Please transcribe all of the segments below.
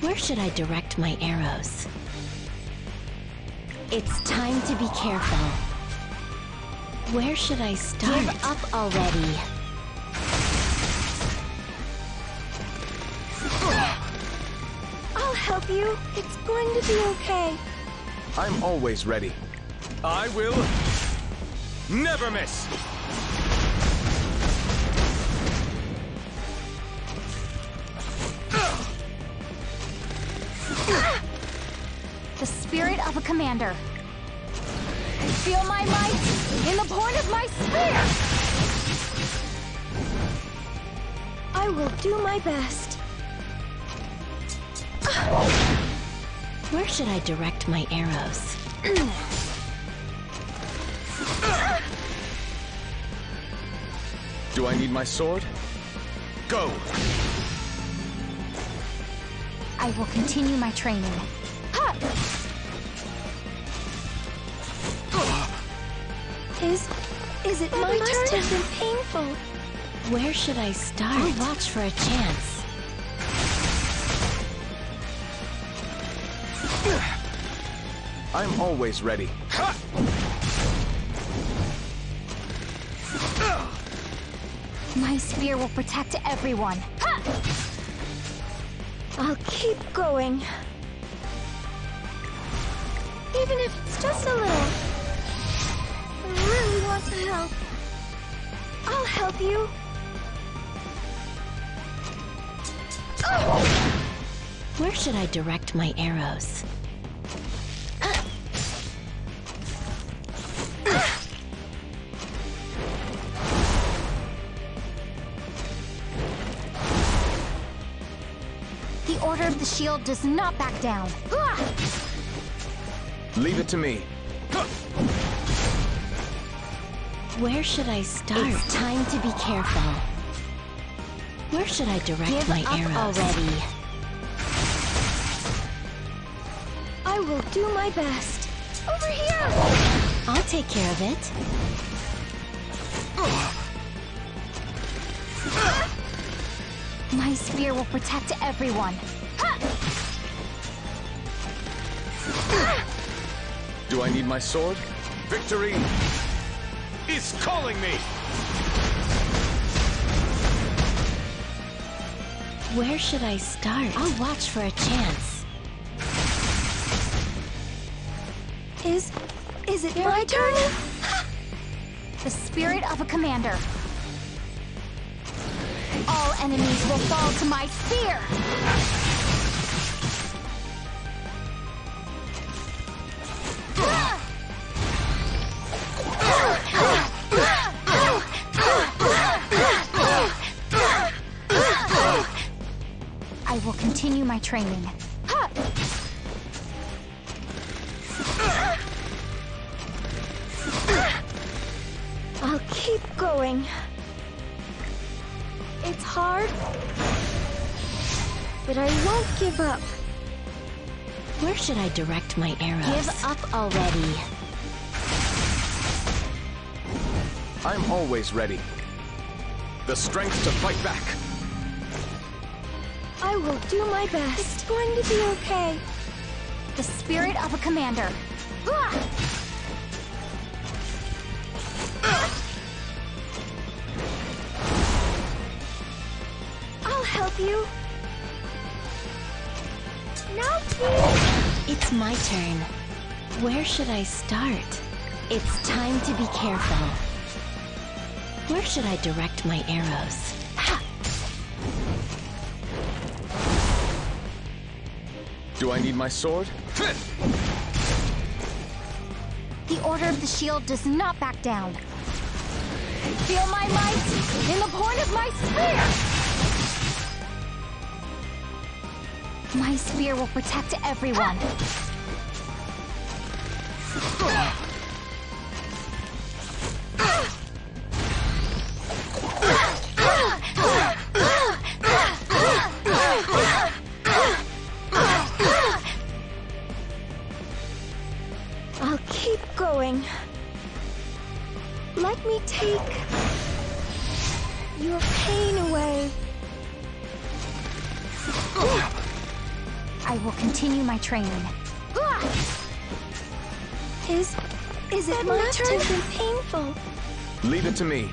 Where should I direct my arrows? It's time to be careful. Where should I start? Give up already. I'll help you. It's going to be okay. I'm always ready. I will never miss. The spirit of a commander. Feel my might in the point of my spear! I will do my best. Where should I direct my arrows? Do I need my sword? Go! I will continue my training. Ha! Is it my turn? It must have been painful. Where should I start? I'll watch for a chance. I'm always ready. My spear will protect everyone. Ha! I'll keep going. Even if it's just a little. I really want to help. I'll help you. Where should I direct my arrows? The Order of the Shield does not back down. Leave it to me. Where should I start? It's time to be careful. Where should I direct my arrows? Already. I will do my best. Over here! I'll take care of it. My spear will protect everyone. Do I need my sword? Victory is calling me! Where should I start? I'll watch for a chance. Is it my turn? The spirit of a commander. All enemies will fall to my spear! I will continue my training. I'll keep going. It's hard, but I won't give up. Where should I direct my arrows? Give up already. I'm always ready. The strength to fight back. I will do my best. It's going to be okay. The spirit of a commander. I'll help you. Now, please. It's my turn. Where should I start? It's time to be careful. Where should I direct my arrows? Ha! Do I need my sword? The Order of the Shield does not back down. Feel my might in the point of my spear! My spear will protect everyone. I'll keep going. Let me take your pain away. I will continue my training. Is it my turn? That must have been painful. Leave it to me.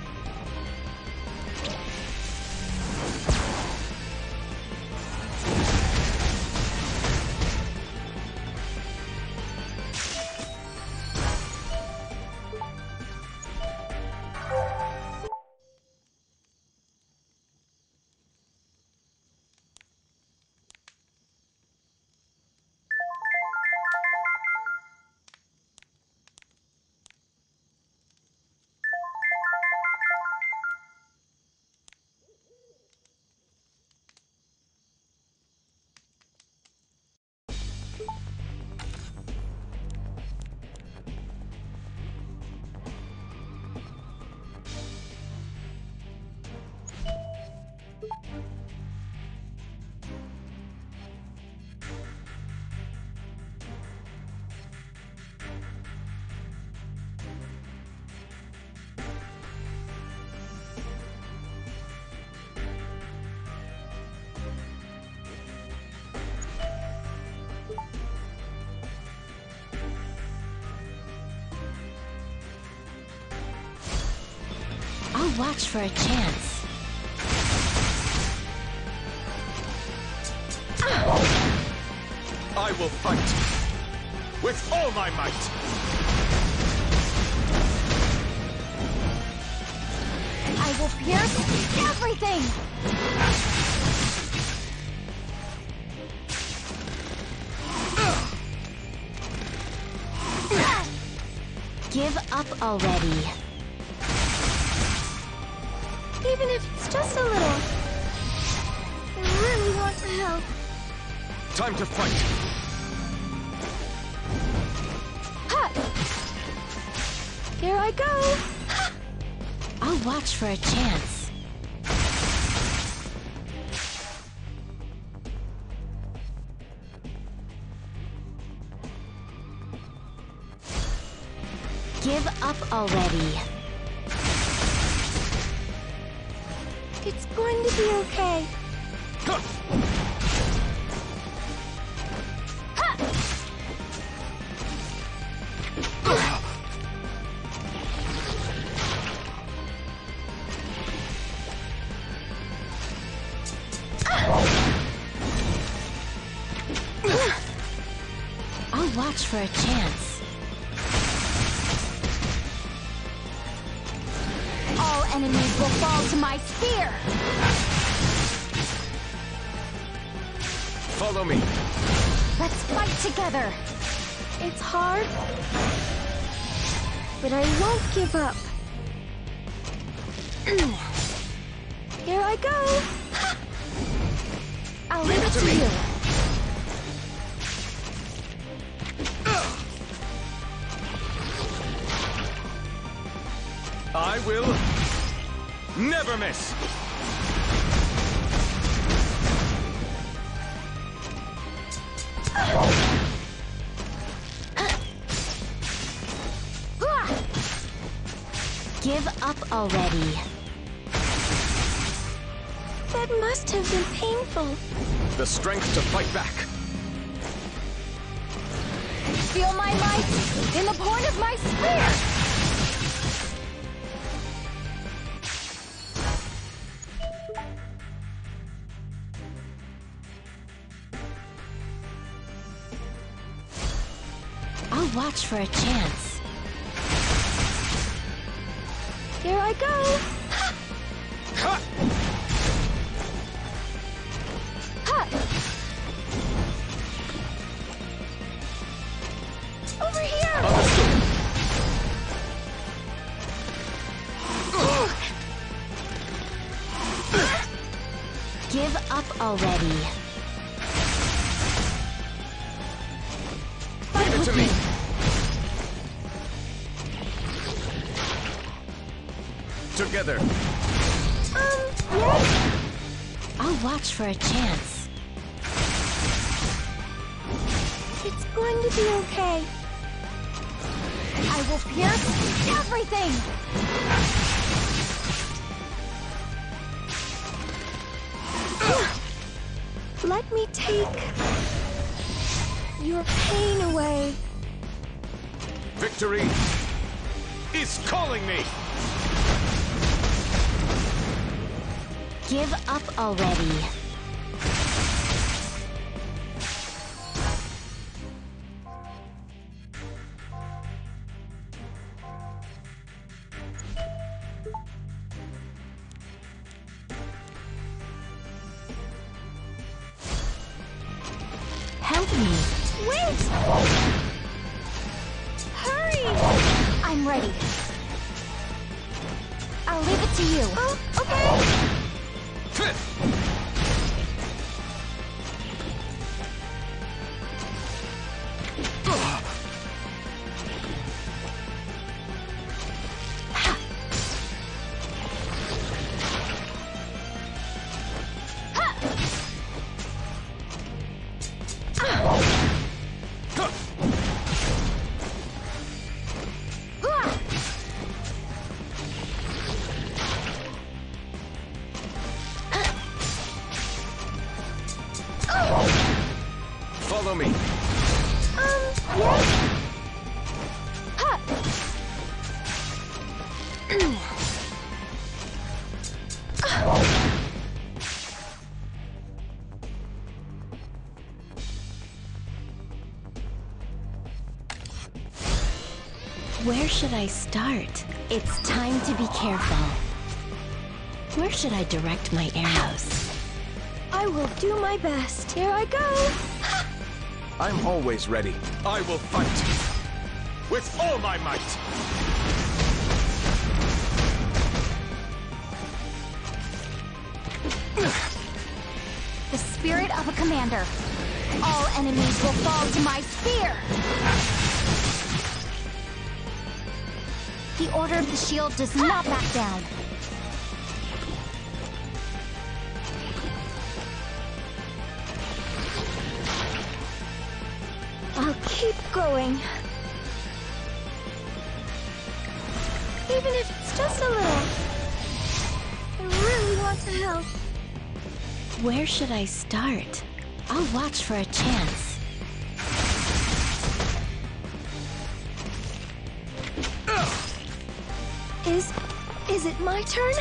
I'll watch for a chance. I will fight with all my might. I will pierce everything! Give up already. Even if it's just a little. I really want to help. Time to fight. Ha! Here I go. I'll watch for a chance. Give up already. It's going to be okay. Huh. I'll watch for a chance. All enemies will fall to my spear! Follow me. Let's fight together! It's hard, but I won't give up. Here I go! I'll Leave leave it it to me. you. I will never miss. Give up already. That must have been painful. The strength to fight back. Feel my might in the point of my spear! I'll watch for a chance. Here I go! Ha! Ha! Over here! Understood. Give up already. Leave it to me. Together. Yes? I'll watch for a chance. It's going to be okay. I will pierce everything! Let me take your pain away. Victory is calling me! Give up already. Help me. Wait! Hurry! I'm ready. I'll leave it to you. Oh, okay. Follow me. Yes? Ha! Where should I start? It's time to be careful. Where should I direct my arrows? I will do my best. Here I go. I'm always ready. I will fight with all my might. The spirit of a commander. All enemies will fall to my spear. The Order of the Shield does not back down. I'll keep going. Even if it's just a little. I really want to help. Where should I start? I'll watch for a chance. Is it my turn?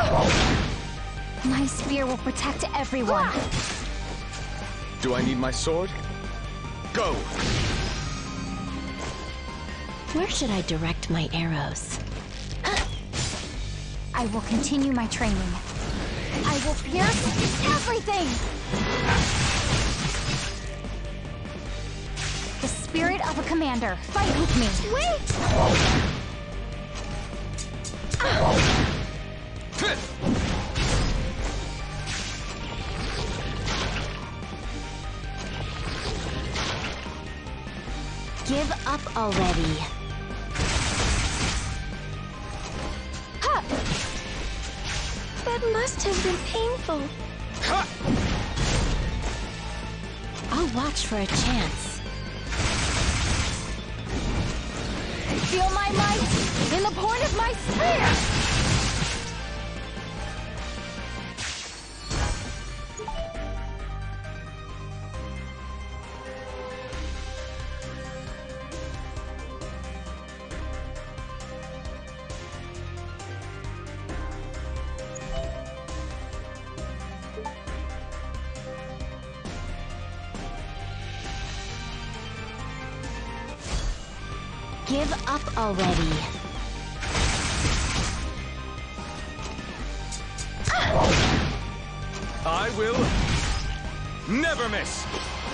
My spear will protect everyone. Do I need my sword? Go! Where should I direct my arrows? I will continue my training. I will pierce everything! The spirit of a commander. Fight with me. Wait! Give up already. Ha! That must have been painful. Ha! I'll watch for a chance. Feel my might in the point of my spear! Give up already. I will never miss!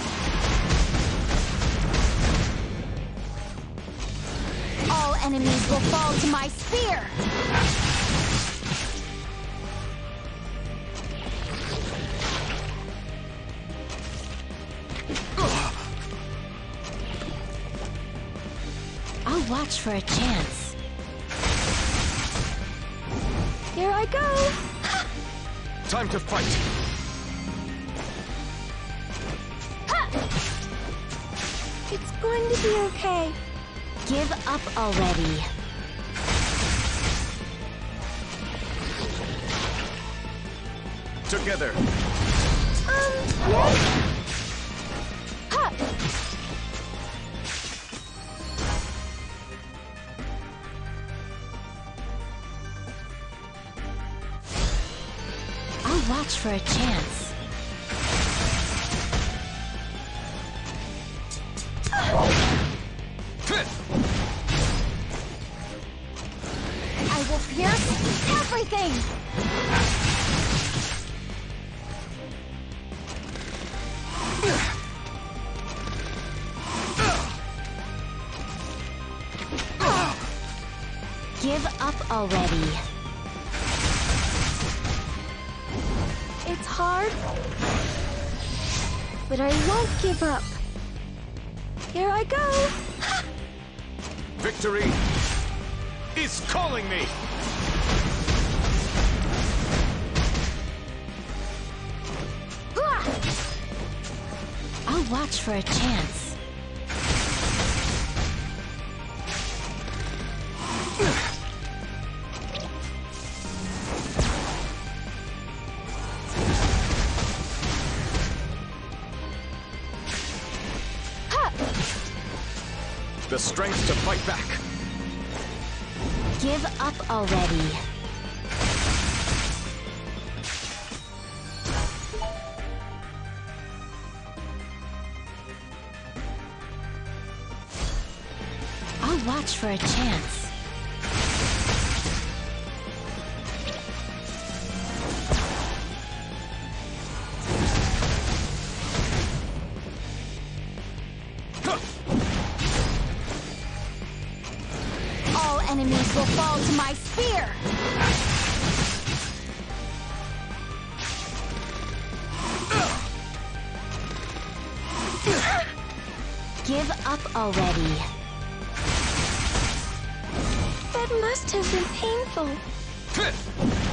All enemies will fall to my spear! I'll watch for a chance. Here I go! Time to fight! It's going to be okay. Give up already. Together! Yes? Ha! watch for a chance. I will pierce everything! Give up already. It's hard, but I won't give up. Here I go! Victory is calling me! I'll watch for a chance. The strength to fight back. Give up already. I'll watch for a chance. All enemies will fall to my spear! Give up already. That must have been painful.